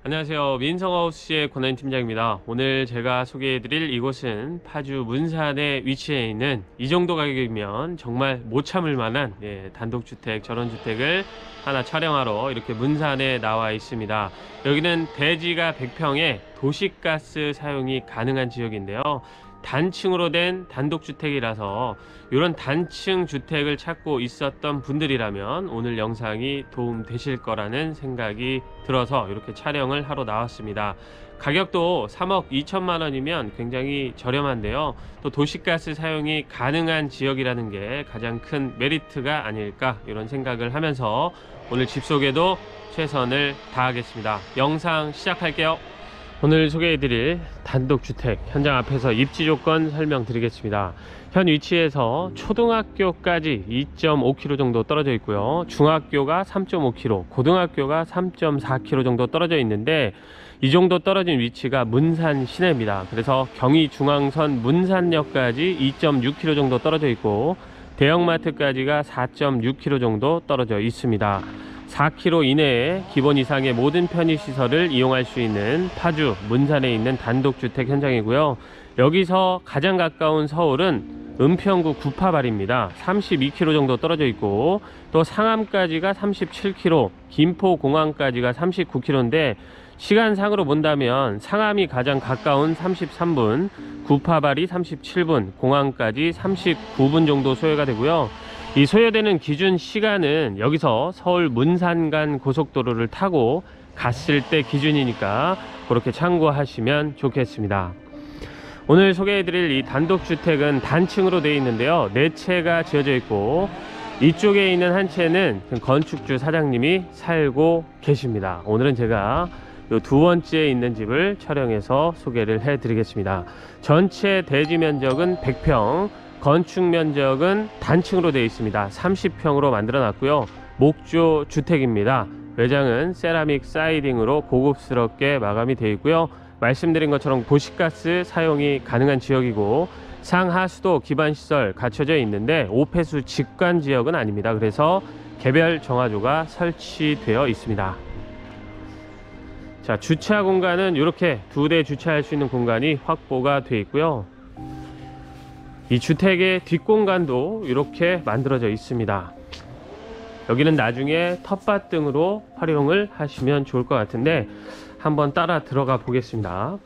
안녕하세요. 민성하우스의 권한 팀장입니다. 오늘 제가 소개해드릴 이곳은 파주 문산에 위치해 있는 이 정도 가격이면 정말 못 참을 만한 단독주택, 전원주택을 하나 촬영하러 이렇게 문산에 나와 있습니다. 여기는 대지가 100평에 도시가스 사용이 가능한 지역인데요. 단층으로 된 단독주택이라서 이런 단층 주택을 찾고 있었던 분들이라면 오늘 영상이 도움 되실 거라는 생각이 들어서 이렇게 촬영을 하러 나왔습니다. 가격도 3억 2천만 원이면 굉장히 저렴한데요. 또 도시가스 사용이 가능한 지역이라는 게 가장 큰 메리트가 아닐까 이런 생각을 하면서 오늘 집 소개도 최선을 다하겠습니다. 영상 시작할게요. 오늘 소개해드릴 단독주택 현장 앞에서 입지 조건 설명드리겠습니다. 현 위치에서 초등학교까지 2.5km 정도 떨어져 있고요. 중학교가 3.5km, 고등학교가 3.4km 정도 떨어져 있는데 이 정도 떨어진 위치가 문산 시내입니다. 그래서 경의중앙선 문산역까지 2.6km 정도 떨어져 있고 대형마트까지가 4.6km 정도 떨어져 있습니다. 4km 이내에 기본 이상의 모든 편의시설을 이용할 수 있는 파주 문산에 있는 단독주택 현장이고요. 여기서 가장 가까운 서울은 은평구 구파발입니다. 32km 정도 떨어져 있고 또 상암까지가 37km, 김포공항까지가 39km인데 시간상으로 본다면 상암이 가장 가까운 33분, 구파발이 37분, 공항까지 39분 정도 소요가 되고요. 이 소요되는 기준 시간은 여기서 서울 문산 간 고속도로를 타고 갔을 때 기준이니까 그렇게 참고하시면 좋겠습니다. 오늘 소개해드릴 이 단독주택은 단층으로 되어 있는데요. 4채가 지어져 있고 이쪽에 있는 한 채는 건축주 사장님이 살고 계십니다. 오늘은 제가 요 두 번째에 있는 집을 촬영해서 소개를 해드리겠습니다. 전체 대지 면적은 100평, 건축 면적은 단층으로 되어 있습니다. 30평으로 만들어 놨고요. 목조 주택입니다. 외장은 세라믹 사이딩으로 고급스럽게 마감이 되어 있고요. 말씀드린 것처럼 도시가스 사용이 가능한 지역이고 상하수도 기반시설 갖춰져 있는데 오폐수 직관 지역은 아닙니다. 그래서 개별 정화조가 설치되어 있습니다. 자, 주차 공간은 이렇게 2대 주차할 수 있는 공간이 확보가 되어 있고요. 이 주택의 뒷공간도 이렇게 만들어져 있습니다. 여기는 나중에 텃밭 등으로 활용을 하시면 좋을 것 같은데 한번 따라 들어가 보겠습니다.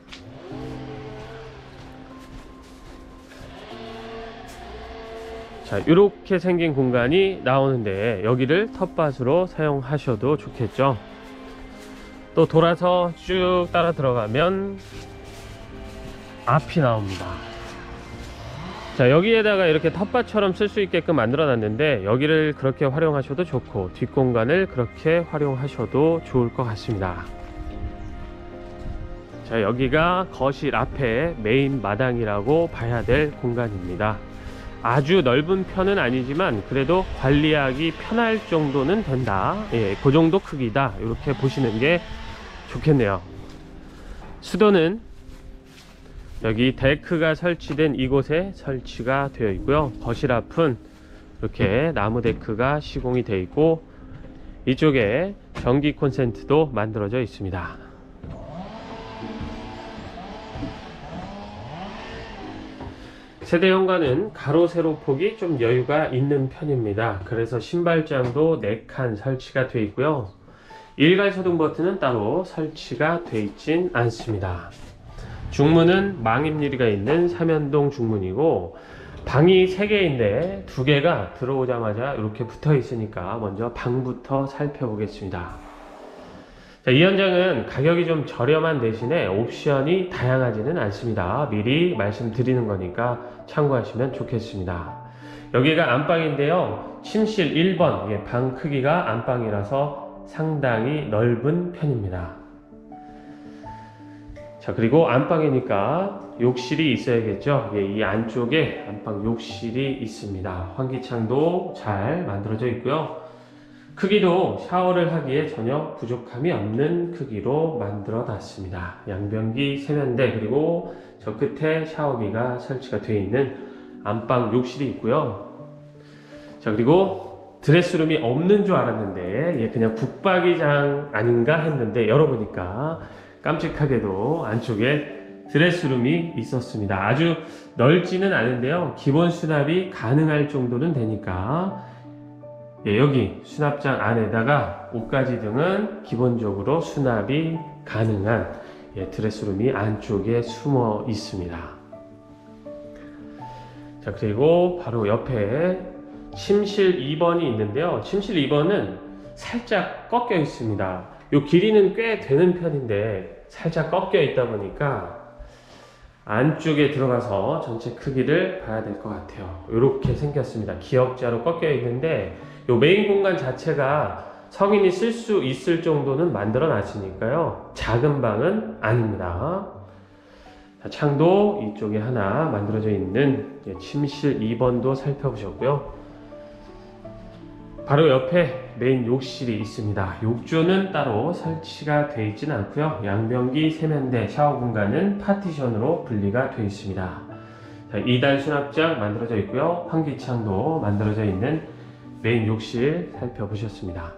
자, 이렇게 생긴 공간이 나오는데 여기를 텃밭으로 사용하셔도 좋겠죠. 또 돌아서 쭉 따라 들어가면 앞이 나옵니다. 자, 여기에다가 이렇게 텃밭처럼 쓸 수 있게끔 만들어 놨는데 여기를 그렇게 활용하셔도 좋고 뒷공간을 그렇게 활용하셔도 좋을 것 같습니다. 자, 여기가 거실 앞에 메인 마당이라고 봐야 될 공간입니다. 아주 넓은 편은 아니지만 그래도 관리하기 편할 정도는 된다. 그 정도 크기다. 이렇게 보시는 게 좋겠네요. 수도는 여기 데크가 설치된 이곳에 설치가 되어 있고요. 거실 앞은 이렇게 나무 데크가 시공이 되어 있고 이쪽에 전기 콘센트도 만들어져 있습니다. 세대 현관은 가로 세로 폭이 좀 여유가 있는 편입니다. 그래서 신발장도 4칸 설치가 되어 있고요. 일괄 소등 버튼은 따로 설치가 되어 있진 않습니다. 중문은 망임 유리가 있는 삼연동 중문이고 방이 3개인데 2개가 들어오자마자 이렇게 붙어 있으니까 먼저 방부터 살펴보겠습니다. 자, 이 현장은 가격이 좀 저렴한 대신에 옵션이 다양하지는 않습니다. 미리 말씀드리는 거니까 참고하시면 좋겠습니다. 여기가 안방인데요. 침실 1번, 방 크기가 안방이라서 상당히 넓은 편입니다. 자, 그리고 안방이니까 욕실이 있어야겠죠. 이 안쪽에 안방 욕실이 있습니다. 환기창도 잘 만들어져 있고요. 크기도 샤워를 하기에 전혀 부족함이 없는 크기로 만들어 놨습니다. 양변기 세면대 그리고 저 끝에 샤워기가 설치가 되어 있는 안방 욕실이 있고요. 자, 그리고 드레스룸이 없는 줄 알았는데 그냥 북박이장 아닌가 했는데 열어보니까 깜찍하게도 안쪽에 드레스룸이 있었습니다. 아주 넓지는 않은데요, 기본 수납이 가능할 정도는 되니까 여기 수납장 안에다가 옷가지 등은 기본적으로 수납이 가능한 드레스룸이 안쪽에 숨어 있습니다. 자, 그리고 바로 옆에 침실 2번이 있는데요, 침실 2번은 살짝 꺾여 있습니다. 요 길이는 꽤 되는 편인데 살짝 꺾여 있다 보니까 안쪽에 들어가서 전체 크기를 봐야 될 것 같아요. 이렇게 생겼습니다. 기역자로 꺾여 있는데 요 메인 공간 자체가 성인이 쓸 수 있을 정도는 만들어 놨으니까요, 작은 방은 아닙니다. 자, 창도 이쪽에 하나 만들어져 있는 침실 2번도 살펴보셨고요. 바로 옆에 메인 욕실이 있습니다. 욕조는 따로 설치가 되어 있지는 않고요, 양변기, 세면대, 샤워 공간은 파티션으로 분리가 되어 있습니다. 자, 2단 수납장 만들어져 있고요, 환기창도 만들어져 있는 메인 욕실 살펴보셨습니다.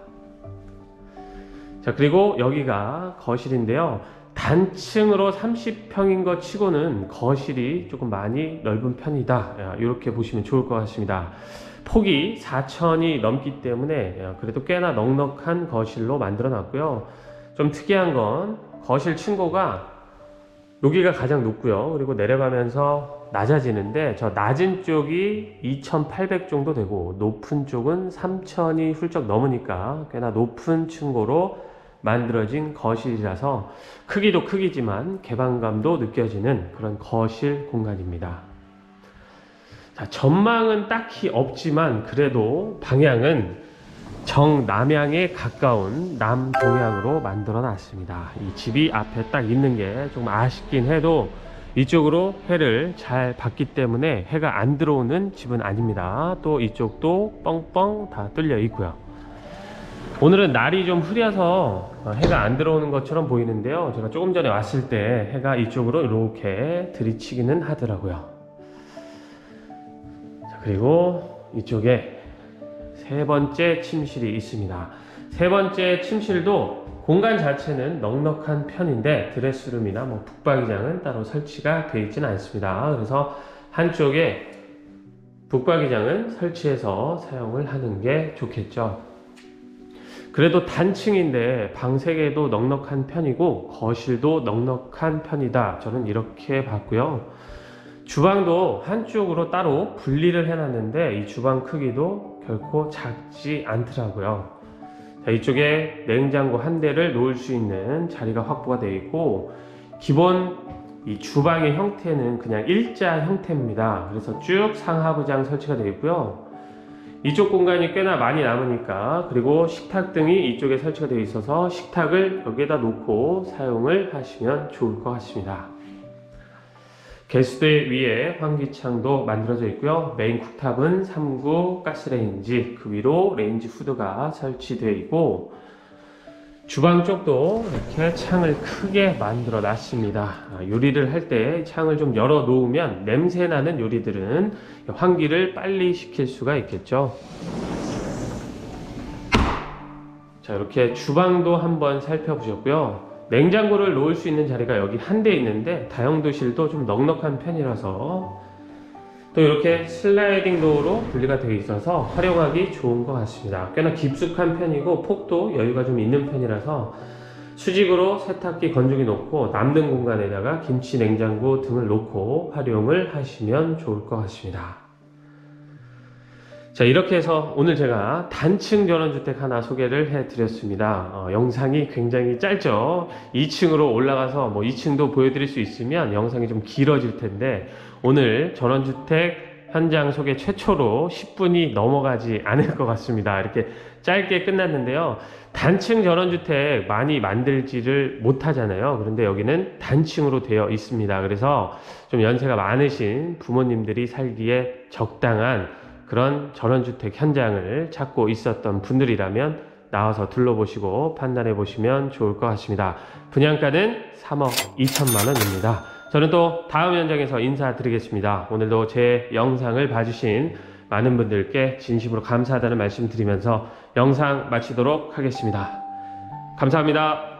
자, 그리고 여기가 거실인데요, 단층으로 30평인 것 치고는 거실이 조금 많이 넓은 편이다, 이렇게 보시면 좋을 것 같습니다. 폭이 4천이 넘기 때문에 그래도 꽤나 넉넉한 거실로 만들어 놨고요. 좀 특이한 건 거실 층고가 여기가 가장 높고요, 그리고 내려가면서 낮아지는데 저 낮은 쪽이 2800 정도 되고 높은 쪽은 3000이 훌쩍 넘으니까 꽤나 높은 층고로 만들어진 거실이라서 크기도 크기지만 개방감도 느껴지는 그런 거실 공간입니다. 자, 전망은 딱히 없지만 그래도 방향은 정남향에 가까운 남동향으로 만들어 놨습니다. 이 집이 앞에 딱 있는 게 좀 아쉽긴 해도 이쪽으로 해를 잘 받기 때문에 해가 안 들어오는 집은 아닙니다. 또 이쪽도 뻥뻥 다 뚫려 있고요. 오늘은 날이 좀 흐려서 해가 안 들어오는 것처럼 보이는데요, 제가 조금 전에 왔을 때 해가 이쪽으로 이렇게 들이치기는 하더라고요. 그리고 이쪽에 세 번째 침실이 있습니다. 세 번째 침실도 공간 자체는 넉넉한 편인데 드레스룸이나 북박이장은 따로 설치가 되어 있지는 않습니다. 그래서 한쪽에 북박이장은 설치해서 사용을 하는 게 좋겠죠. 그래도 단층인데 방 3개도 넉넉한 편이고 거실도 넉넉한 편이다, 저는 이렇게 봤고요. 주방도 한쪽으로 따로 분리를 해놨는데 이 주방 크기도 결코 작지 않더라고요. 자, 이쪽에 냉장고 한 대를 놓을 수 있는 자리가 확보가 되어 있고, 기본 이 주방의 형태는 그냥 일자 형태입니다. 그래서 쭉 상하부장 설치가 되어 있고요. 이쪽 공간이 꽤나 많이 남으니까, 그리고 식탁 등이 이쪽에 설치가 되어 있어서 식탁을 여기에다 놓고 사용을 하시면 좋을 것 같습니다. 개수대 위에 환기창도 만들어져 있고요. 메인 쿡탑은 3구 가스레인지, 그 위로 레인지 후드가 설치되어 있고, 주방 쪽도 이렇게 창을 크게 만들어 놨습니다. 요리를 할 때 창을 좀 열어 놓으면 냄새 나는 요리들은 환기를 빨리 시킬 수가 있겠죠. 자, 이렇게 주방도 한번 살펴보셨고요. 냉장고를 놓을 수 있는 자리가 여기 한 대 있는데 다용도실도 좀 넉넉한 편이라서 또 이렇게 슬라이딩 도어로 분리가 되어 있어서 활용하기 좋은 것 같습니다. 꽤나 깊숙한 편이고 폭도 여유가 좀 있는 편이라서 수직으로 세탁기, 건조기 놓고 남는 공간에다가 김치, 냉장고 등을 놓고 활용을 하시면 좋을 것 같습니다. 자, 이렇게 해서 오늘 제가 단층 전원주택 하나 소개를 해드렸습니다. 영상이 굉장히 짧죠. 2층으로 올라가서 2층도 보여드릴 수 있으면 영상이 좀 길어질 텐데, 오늘 전원주택 현장 소개 최초로 10분이 넘어가지 않을 것 같습니다. 이렇게 짧게 끝났는데요. 단층 전원주택 많이 만들지를 못하잖아요. 그런데 여기는 단층으로 되어 있습니다. 그래서 좀 연세가 많으신 부모님들이 살기에 적당한 그런 전원주택 현장을 찾고 있었던 분들이라면 나와서 둘러보시고 판단해 보시면 좋을 것 같습니다. 분양가는 3억 2천만 원입니다. 저는 또 다음 현장에서 인사드리겠습니다. 오늘도 제 영상을 봐주신 많은 분들께 진심으로 감사하다는 말씀 드리면서 영상 마치도록 하겠습니다. 감사합니다.